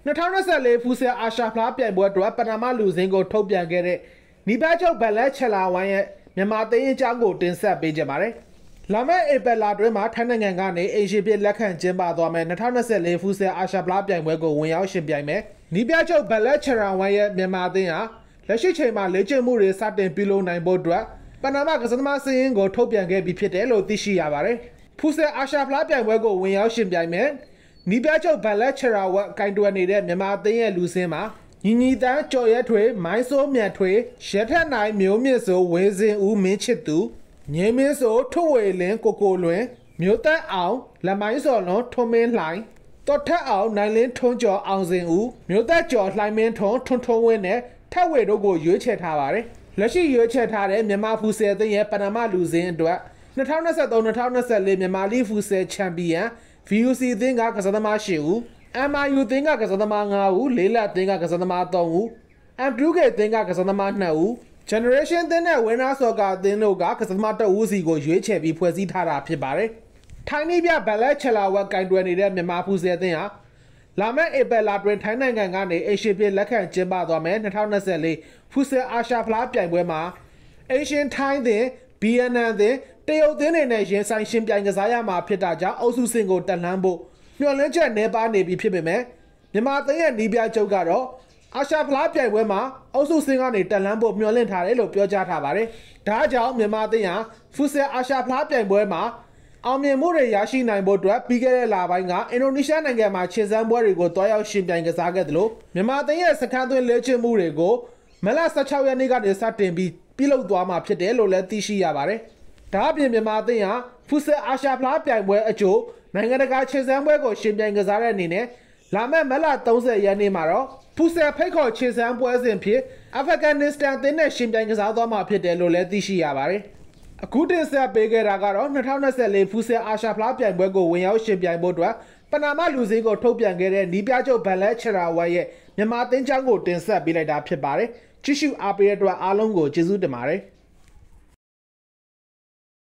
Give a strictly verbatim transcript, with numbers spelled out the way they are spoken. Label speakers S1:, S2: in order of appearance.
S1: 2024 ဖူးဆဲအာရှဖလားပြိုင်ပွဲအတွက်ပနာမလူစင်းကိုထုတ်ပြန်ခဲ့တဲ့နီးပြချုပ်ဗလက်ချလာဝိုင်းရဲ့မြန်မာသိန်းအကြောင်းကိုတင်ဆက်ပေးကြပါမယ်။လာမယ့်ဧပြီလတွင်မှာထိုင်းနိုင်ငံကနေအေရှပြည့်လက်ခံကျင်းပသွားမယ့်2024ဖူးဆဲအာရှဖလားပြိုင်ပွဲကိုဝင်ရောက်ရှင်ပြိုင်မယ်။နီးပြချုပ်ဗလက်ချလာဝိုင်းရဲ့မြန်မာသိန်းဟာလက်ရှိချိန်မှာလေ့ကျင့်မှုတွေစတင်ပြုလုပ်နိုင်ဖို့အတွက်ပနာမကစားသမားစည်းရင်းကိုထုတ်ပြန်ခဲ့ပြီးဖြစ်တယ်လို့သိရှိရပါတယ်။ဖူးဆဲအာရှဖလားပြိုင်ပွဲကိုဝင်ရောက်ရှင်ပြိုင်မယ်နီးပြချုပ်ဗလက်ချရာဝတ်ကင်တွယ်နေတဲ့မြန်မာသိန်းရဲ့လူစင်းမှာညီညီတန်းကြော်ရဲထွေမိုင်းစိုးမြတ်ထွေရဲထက်နိုင်မျိုးမြင့်စိုးဝင်းစင်ဦးမင်းချစ်သူငင်းမင်းစိုးထွဝေလင်းကိုကိုလွင်မျိုးသက်အောင်လက်မိုင်းစော်လွန်ထွန်းမင်းလှိုင်တော်ထက်အောင်နိုင်လင်းထွန်းကျော်အောင်စင်ဦးမျိုးသက်ကျော်လှိုင်မင်းထွန်းထွန်းထွန်းဝင်းနဲ့ထက်ဝေတို့ကိုရွေးချယ်ထားပါတယ်လက်ရှိရွေးချယ်ထားတဲ့မြန်မာဖူဆယ်သိန်းရဲ့ပနာမလူစင်းအတွက်2023 2024မြန်မာလိဖူဆယ်ချန်ပီယံဗီ ယူ စီ အသင်းကကစားသမား၈ဦး အမ် အိုင် ယူ အသင်းကကစားသမား၅ဦးလေးလက်အသင်းကကစားသမား၃ဦး အမ် တူ ကေ အသင်းကကစားသမား၂ဦး Generation အသင်းနဲ့ Winner Soccer အသင်းတို့ကကစားသမား၁ဦးစီကိုရွေးချယ်ပြီးဖွဲ့စည်းထားတာဖြစ်ပါတယ်။ထိုင်းနည်းပြဗလက်ချလာဝတ်ကင်တွယ်နေတဲ့မြန်မာဖူဆယ်အသင်းဟာလာမယ့်ဧပြီလတွင်ထိုင်းနိုင်ငံကနေအေရှပြည့်လက်ခံကျင်းပသွားမယ့်2024ဖူဆယ်အာရှဖလားပြိုင်ပွဲမှာအေရှန်ထိုင်းအသင်း ဘီ အန် အန် အသင်းတရုတ်အသင်းတွေနဲ့ရင်ဆိုင်ရှင်ပြိုင်ကစားရမှာဖြစ်တာကြောင့်အုပ်စုစင်ကိုတက်လှမ်းဖို့မျှော်လင့်ချက်နှဲပါနေပြီဖြစ်ပေမဲ့မြန်မာသိန်းရဲ့နီးပြချုပ်ကတော့အာရှဖလားပြိုင်ပွဲမှာအုပ်စုစင်ကနေတက်လှမ်းဖို့မျှော်လင့်ထားတယ်လို့ပြောကြားထားပါတယ်။ဒါကြောင့်မြန်မာသိန်းဟာဖူဆယ်အာရှဖလားပြိုင်ပွဲမှာအောင်မြင်မှုတွေရရှိနိုင်ဖို့အတွက်ပြီးခဲ့တဲ့လပိုင်းကအင်ဒိုနီးရှားနိုင်ငံမှာခြေစမ်းပွဲတွေကိုတွားရောက်ရှင်ပြိုင်ကစားခဲ့သလိုမြန်မာသိန်းရဲ့စခန်းသွင်းလေ့ကျင့်မှုတွေကိုမလ၁၆ရက်နေ့ကနေစတင်ပြီးပြုလုပ်သွားမှာဖြစ်တယ်လို့လည်းသိရှိရပါတယ်။ဒါအပြင်မြန်မာသိန်းဟာဖူဆယ်အာရှဖလားပြိုင်ပွဲအကျိုးနိုင်ငံတကာခြေစမ်းပွဲကိုရှင်ပြိုင်ကစားတဲ့အနေနဲ့လာမယ့်မလ၃၀ရက်နေ့မှာတော့ဖူဆယ်ဖိတ်ခေါ်ခြေစမ်းပွဲစဉ်ဖြစ်အာဖဂန်နစ္စတန်အသင်းနဲ့ရှင်ပြိုင်ကစားသွားမှာဖြစ်တယ်လို့လည်းသိရှိရပါတယ်။အခုတင်ဆက်ပေးခဲ့တာကတော့2024ဖူဆယ်အာရှဖလားပြိုင်ပွဲကိုဝင်ရောက်ရှင်ပြိုင်ဖို့အတွက်ပနာမလူစည်းကိုထုတ်ပြန်ခဲ့တဲ့နီးပြချုပ်ဗလက်ချရာဝတ်ရဲ့မြန်မာသင်းချောင်းကိုတင်ဆက်ပေးလိုက်တာဖြစ်ပါတယ်။ကြည့်ရှုအားပေးတဲ့အတွက်အားလုံးကိုကျေးဇူးတင်ပါတယ်။